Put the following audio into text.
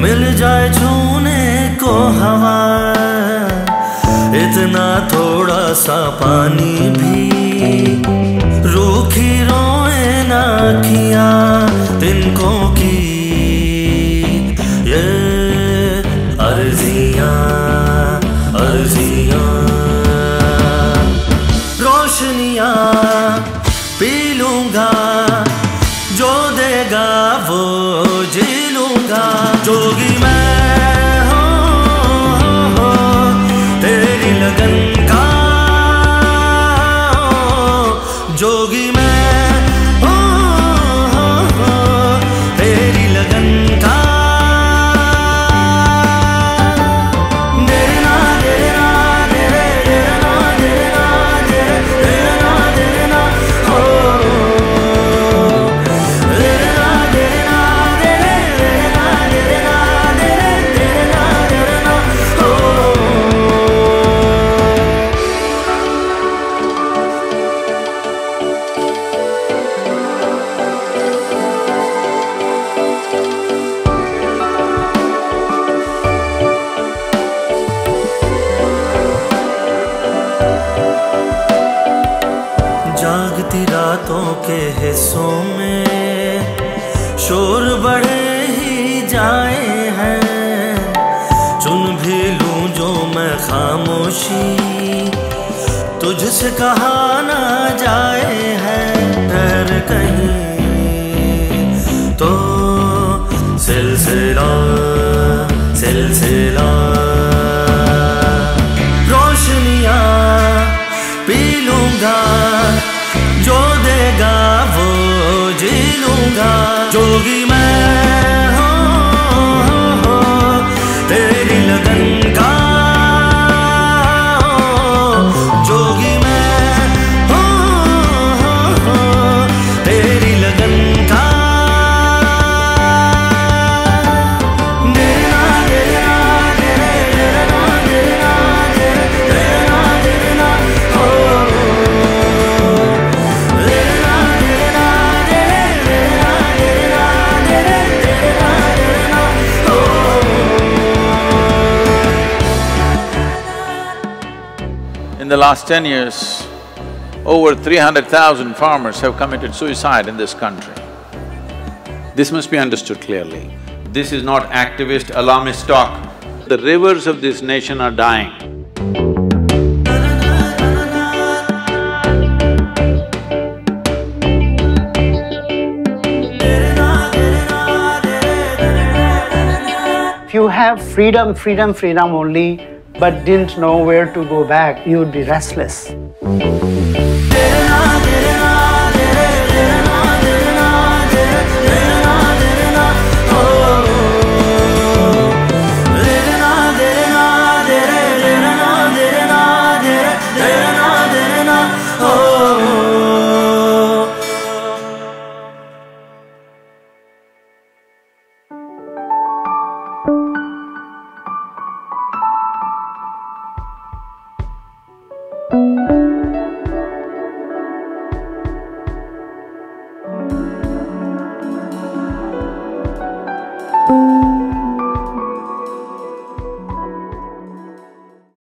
मिल जाए छूने को हवा, इतना थोड़ा सा पानी भी रूखी रोए ना किया तिनकों की ये अर्जियां अर्जियां। रोशनियां पी लूंगा जो देगा वो जी लूंगा। जोगी मैं हो तेरी लगन का, जोगी मैं हो तेरी लगन का। के हिस्सों में शोर बढ़े ही जाए हैं, चुन भी लूं जो मैं खामोशी तुझसे कहा ना जाए है। ठहर कहीं तो सिलसिला सिलसिला। रोशनियां पी लूंगा जो देगा वो जी लूंगा। जोगी मैं हो तेरी लगन का, जोगी मैं हो तेरी लगन का। In the last 10 years, over 300,000 farmers have committed suicide in this country. This must be understood clearly. This is not activist, alarmist talk. The rivers of this nation are dying. If you have freedom, freedom, freedom only, but didn't know where to go back, you would be restless.